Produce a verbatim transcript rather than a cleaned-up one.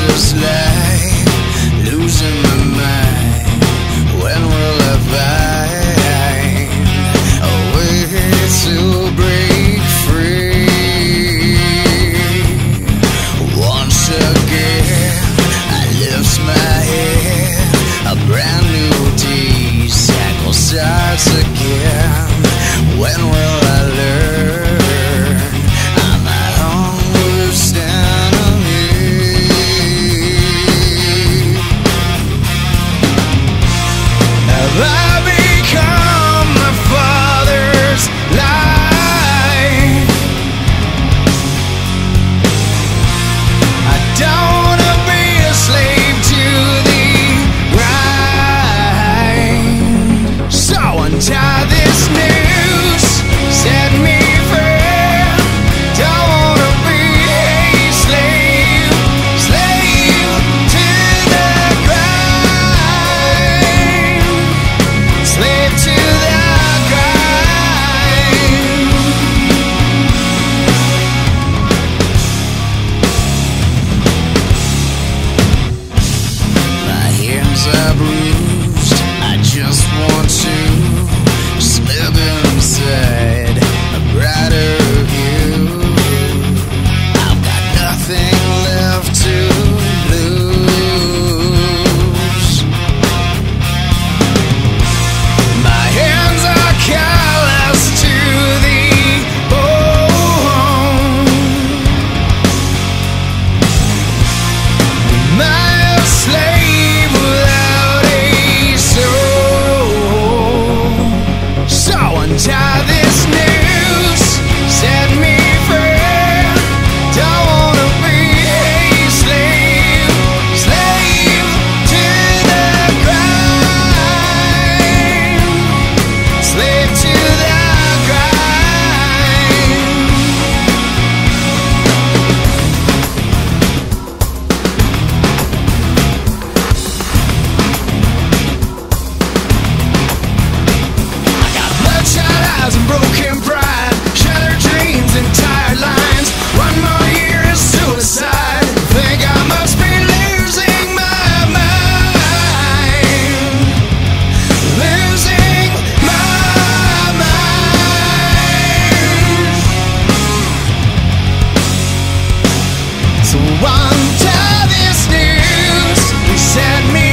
just like losing my mind. When will I find a way to break free? Once again I lift my head, a brand new day cycle starts again. When will I learn I'm my own worst enemy? Have I become my father's life? I don't wanna be a slave to the grind. So untie this noose, set me free. Don't wanna be a slave, slave to the grind, slave to the grind. My hands are bruised, I just want to slip inside a brighter view. I've got nothing left to lose. My hands are callous to the bone. Am I a slave without a soul? So untie this noose, set me free. Don't wanna be a slave, slave to the grind, slave to the grind. I got bloodshot eyes and broken pride, shattered dreams and tired lines. One more year is suicide. Think I must be losing my mind, losing my mind. So untie this news, set me